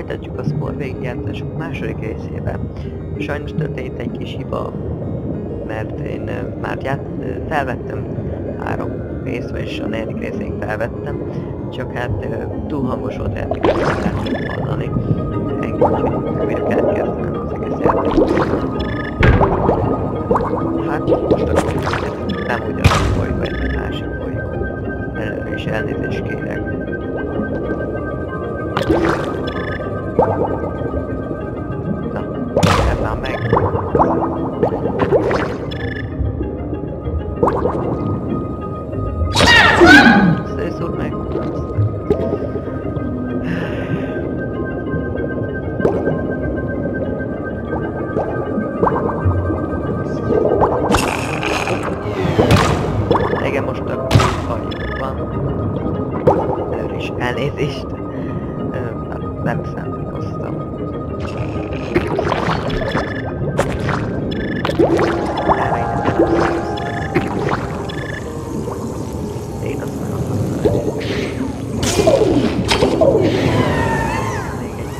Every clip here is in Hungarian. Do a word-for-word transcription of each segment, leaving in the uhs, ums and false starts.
Folytatjuk a Spore végigjátszások második részében. Sajnos történt egy kis hiba, mert én uh, már ját, uh, felvettem három részt, vagyis a negyedik részéig felvettem, csak hát uh, túl hangos volt, lehet, hogy lehetett hallani. Engem, úgyhogy újra kellett kezdenem az egész játékot. Hát most akkor nem ugyanaz a bolygó, egy másik bolygó. Előre is elnézést kérek. Na, ez már meg. Szészúr meg. Igen, most a hajjuk van. Előre is elnézést. Hát nem szándékoztam. Erre én nem szándékoztam. Én azt meg akartam. Még egy.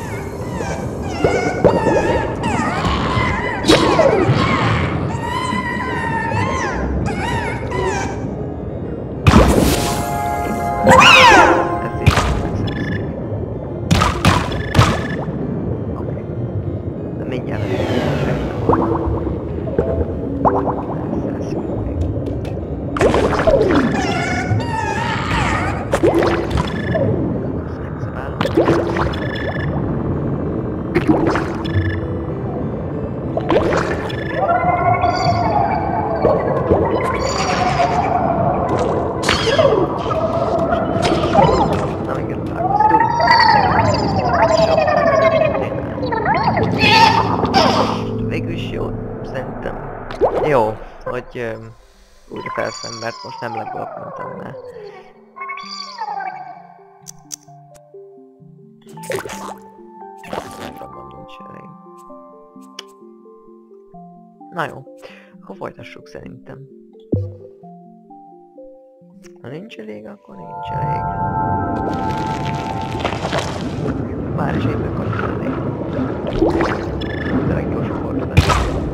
Jó, hogy um, újra felszem, mert most nem legalább mondtam már. Programban nincs elég. Na jó, akkor folytassuk szerintem. Ha nincs elég, akkor nincs elég. Már is éppen kapcsolat elég. De leggyorsabb fordulás.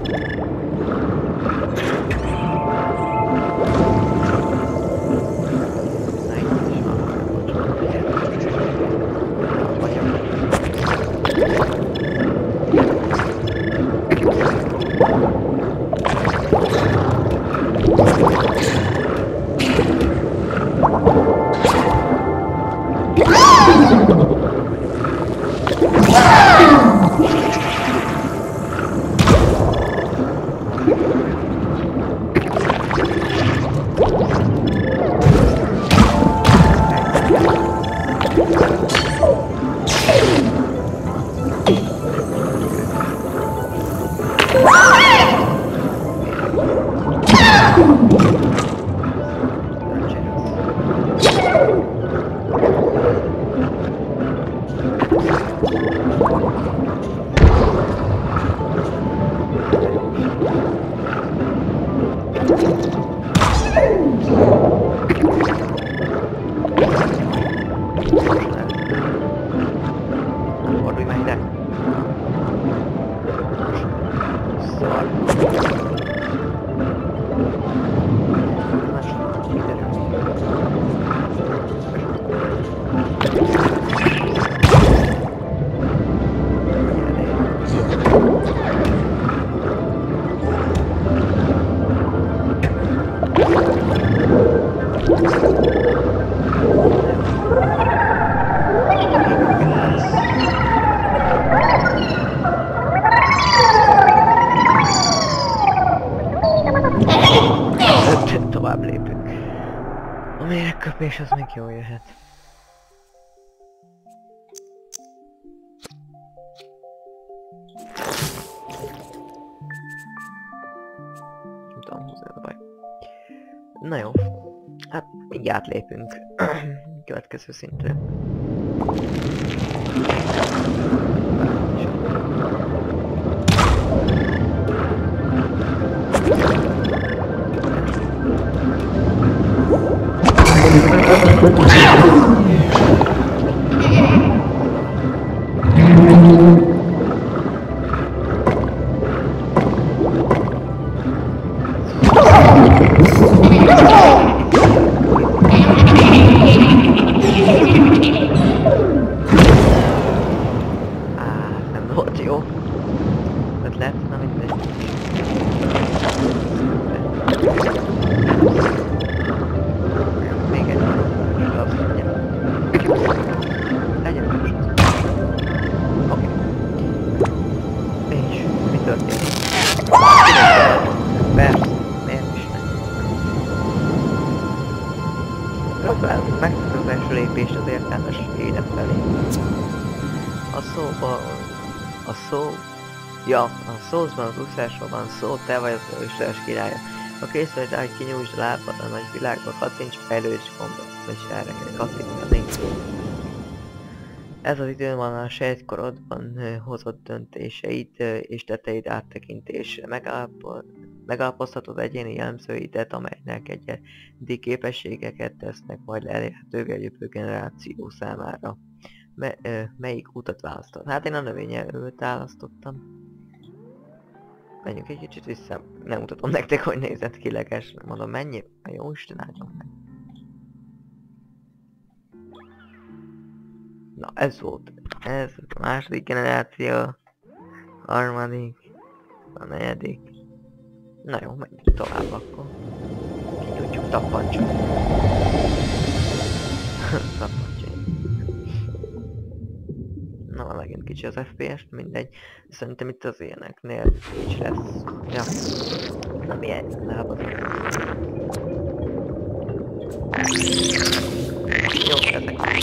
Tovább lépünk. A méregköpés az még jól jöhet. Nem tudom, húzni a baj. Na jó. Hát mindjárt lépünk. Következő szintre. You nem volt jó ötlet, na mindegy. Még egy maradás, az legyen. Legyen most. Oké. És mi történik? Persze, miért is nem? Próbálunk megtenni az első lépést az értelmes élet felé. A szóban... A szó... Ja, a szózban, az úszásról van szó, te vagy az ősleges királya. Ha kész vagy rá, hogy kinyújtsd a lábad a nagy világba, kattints fejlődés gombra, vagyis erre kell kattintani. Ez az idő van a sejtkorodban hozott döntéseid és tetteid áttekintése. Megállapod, megállapozhatod egyéni jellemzőidet, amelynek egyedi képességeket tesznek majd elérhetővé a jövő generáció számára. Me, ö, melyik utat választod? Hát én a növényelőt választottam. Menjünk egy kicsit vissza. Nem mutatom nektek, hogy nézett ki leges. Mondom, mennyi? A jó Isten áldjon meg. Na, ez volt. Ez a második generáció. Harmadik. A negyedik. Na jó, menjünk tovább akkor. Kinyújtjuk tappancsot. Tappancsot. Na, megint kicsi az ef pé es, mindegy. Szerintem itt az ilyeneknél kicsi lesz. Ja. Na milyen lábad. Jó, ezek.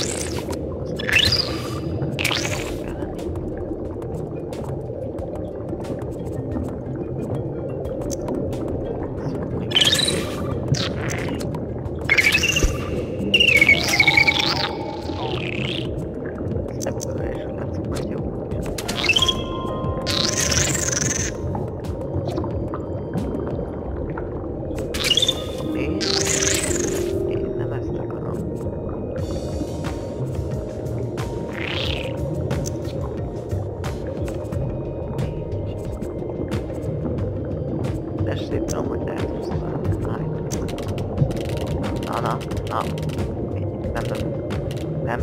Tudom, hogy lehet húzni. Na, na, na. Nem, nem. Nem.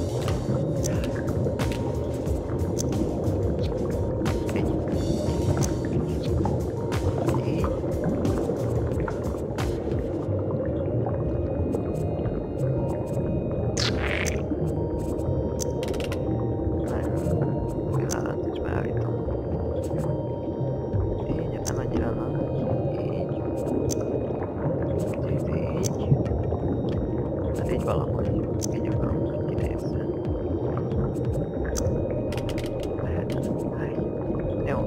Így. Így. Pillanat, és beállítom. Így, nem annyira nagy. Így valahogy, így akarom, hogy kinézzen. Lehet, háj. Jó.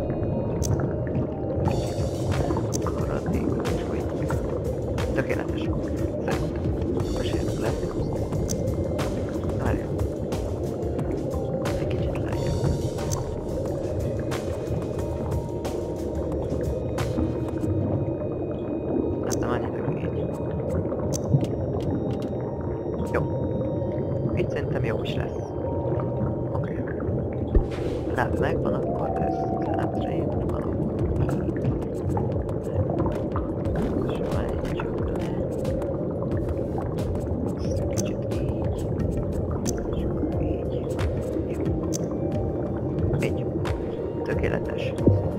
Akkor addig, és hogy tökéletes. Szerintem. Mesélünk lesz. Várjál. Egy kicsit lejjebb. Hát nem annyira így. Így szerintem jó is lesz. Oké. Okay. Hát megvan, akkor ez hátrébb van, akkor így. És váltsuk le. Kicsit így. És akkor így. Jó. Így. Tökéletes.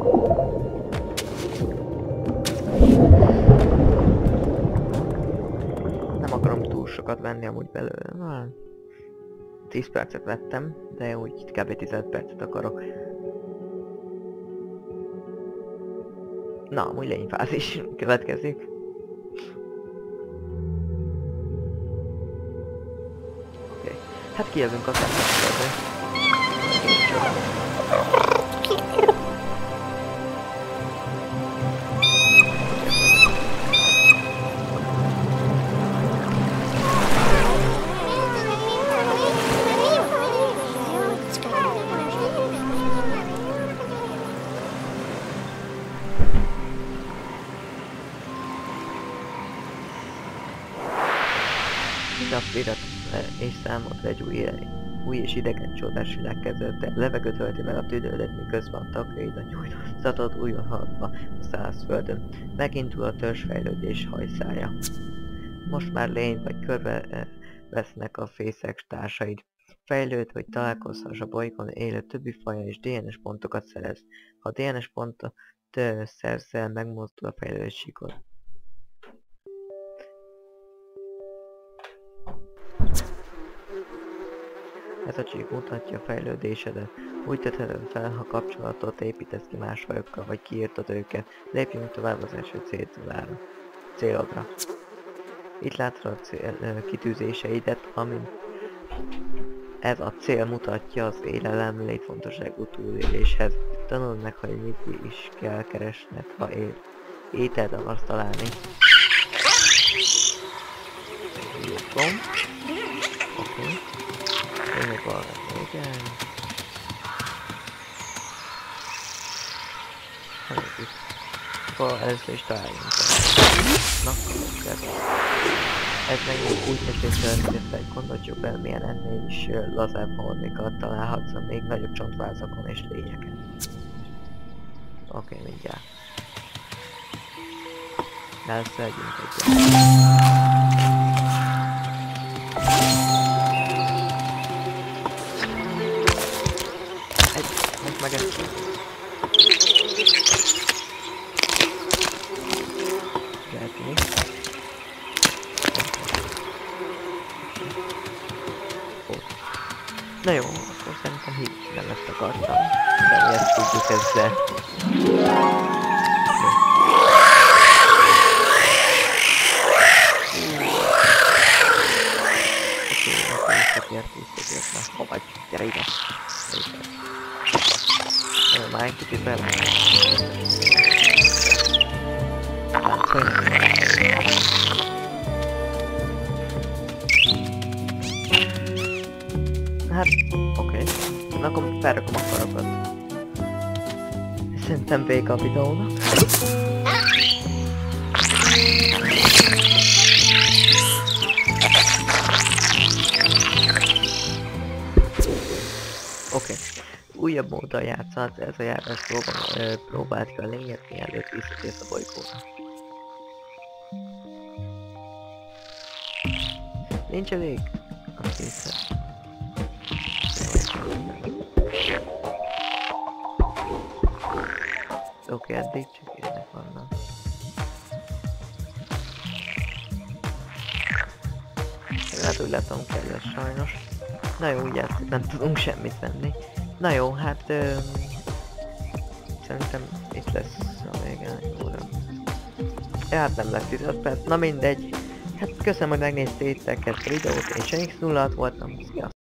Nem akarom túl sokat venni amúgy belőle. tíz percet vettem, de úgy kb. tizenöt percet akarok. Na, amúgy lényfázis következik. Oké. Okay. Hát kijövünk a kezdetbe. Napvirat és számot egy új Új és idegen csodás világ kezdődte. Levegőt ölti meg a tüdődet, miközben a tagjait a nyújtózatod újra haladva a szárazföldön. Megindul a törzsfejlődés hajszája. Most már lényt vagy körbe eh, vesznek a fészek társaid. Fejlőd, hogy találkozhass a bolygón élő többi fajjal és dé en es pontokat szerez. Ha dé en es pontot eh, szerzel, megmozdul a fejlődés síkod. Ez a csík mutatja a fejlődésedet. Úgy teheted fel, ha kapcsolatot építesz ki más fajokkal, vagy kiírtad őket. Lépjünk tovább az első célra. Célodra. Itt látod a cél, kitűzéseidet, amin ez a cél mutatja az élelem létfontosságú túléléshez. Tanuld meg, hogy mit is kell keresned, ha él. Ételt akarsz találni. Gomb. Oké. Okay. Tényleg arra igen. Akkor először is találjunk el. Na, ez Ez meg úgy tessék hogy gondoljuk bele, milyen ennél is lazább hornikat találhatsz a még nagyobb csontvázakon és lényeken. Oké, okay, mindjárt. Elszedjünk egyet. Egy, most meg ezt. Lehetni. Na jó, akkor szerintem így nem ezt akartam. De mi ezt tudjuk ezzel. Oké, akkor visszatért, visszatért, na, ha vagy, gyere ide. Gyere, már egy kicsit bele. Láncolj. Hát, oké. Okay. Akkor felrakom a farakat. Szerintem vége a videónak. Oké. Okay. Újabb móddal játszhatsz, ez a járás próbál, próbált ki a lényet, mielőtt visszatérsz a bolygóra. Nincs elég? Azt hiszem. Oké, okay, eddig csak ilyenek vannak. Hát úgy látom kell sajnos. Na jó, úgy játszik, nem tudunk semmit venni. Na jó, hát... Öm, szerintem itt lesz a vége egy óra. Ja, hát nem lesz tíz perc, na mindegy. Hát köszönöm, hogy megnéztétek ezt a videót, én X nulla hat voltam, sziasztok!